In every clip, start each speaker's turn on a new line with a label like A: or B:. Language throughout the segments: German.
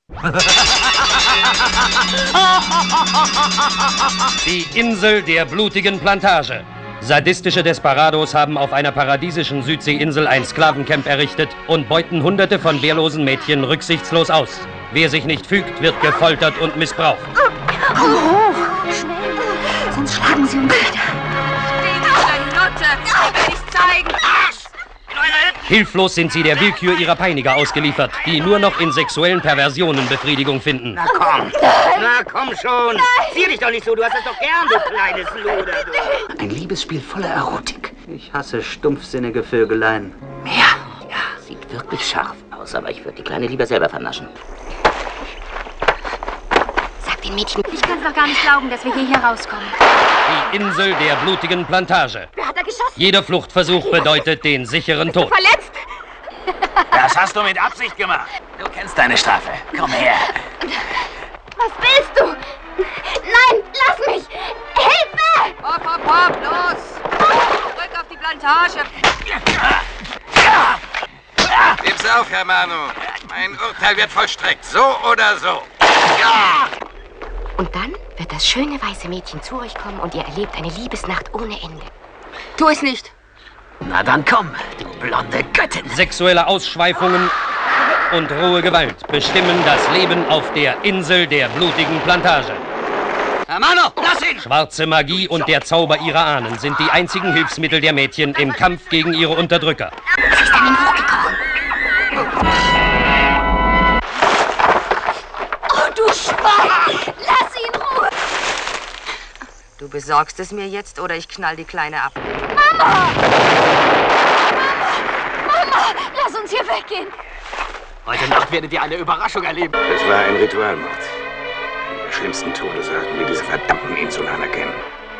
A: Die Insel der blutigen Plantage. Sadistische Desperados haben auf einer paradiesischen Südseeinsel ein Sklavencamp errichtet und beuten Hunderte von wehrlosen Mädchen rücksichtslos aus. Wer sich nicht fügt, wird gefoltert und missbraucht.
B: Komm hoch! Schnell! Sonst schlagen sie uns wieder.
C: Stinkende Nutte! Ich will dich zeigen!
A: Hilflos sind sie der Willkür ihrer Peiniger ausgeliefert, die nur noch in sexuellen Perversionen Befriedigung finden.
D: Na komm! Na komm schon! Nein. Zieh dich doch nicht so, du hast es doch gern, du kleines Luder, du! Ein Liebesspiel voller Erotik. Ich hasse stumpfsinnige Vögeleien. Mehr? Ja, sieht wirklich scharf aus, aber ich würde die Kleine lieber selber vernaschen.
B: Sag den Mädchen, ich kann es doch gar nicht glauben, dass wir hier rauskommen.
A: Die Insel der blutigen Plantage.
B: Wer hat da geschossen?
A: Jeder Fluchtversuch bedeutet den sicheren Tod.
B: Verletzt?
E: Das hast du mit Absicht gemacht. Du kennst deine Strafe. Komm her.
B: Was willst du? Nein, lass mich! Hilfe!
C: Hopp, hopp, hopp, los! Zurück auf die Plantage!
E: Gib's auf, Herr Manu. Mein Urteil wird vollstreckt. So oder so. Ja!
B: Und dann wird das schöne weiße Mädchen zu euch kommen und ihr erlebt eine Liebesnacht ohne Ende. Tu es nicht!
E: Na dann komm, du blonde Göttin.
A: Sexuelle Ausschweifungen und rohe Gewalt bestimmen das Leben auf der Insel der blutigen Plantage.
D: Herr Mano, lass ihn!
A: Schwarze Magie und der Zauber ihrer Ahnen sind die einzigen Hilfsmittel der Mädchen im Kampf gegen ihre Unterdrücker.
B: Sie ist an ihn hochgekrochen. Oh, du Schwein! Lass ihn ruhen!
C: Du besorgst es mir jetzt oder ich knall die Kleine ab.
B: Mama! Mama! Lass uns hier weggehen!
E: Heute Nacht werdet ihr eine Überraschung erleben.
F: Es war ein Ritualmord. Eine der schlimmsten Todesarten, die diese verdammten Insulaner kennen.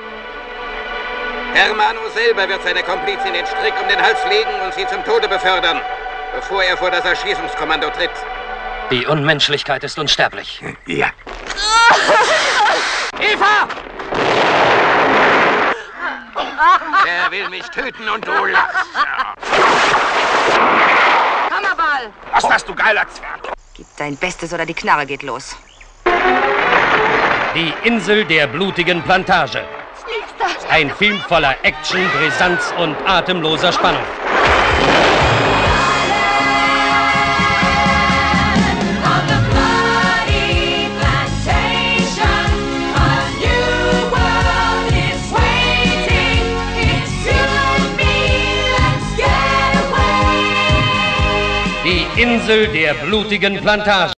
E: Herr Manu selber wird seine Komplizin den Strick um den Hals legen und sie zum Tode befördern, bevor er vor das Erschießungskommando tritt.
A: Die Unmenschlichkeit ist unsterblich.
F: Ja.
E: Eva! Er will mich töten und du lachst.
C: Hammerball!
F: Was hast du geiler Zwerg?
C: Gib dein Bestes oder die Knarre geht los.
A: Die Insel der blutigen Plantage. Ein Film voller Action, Brisanz und atemloser Spannung. Die Insel der blutigen Plantage.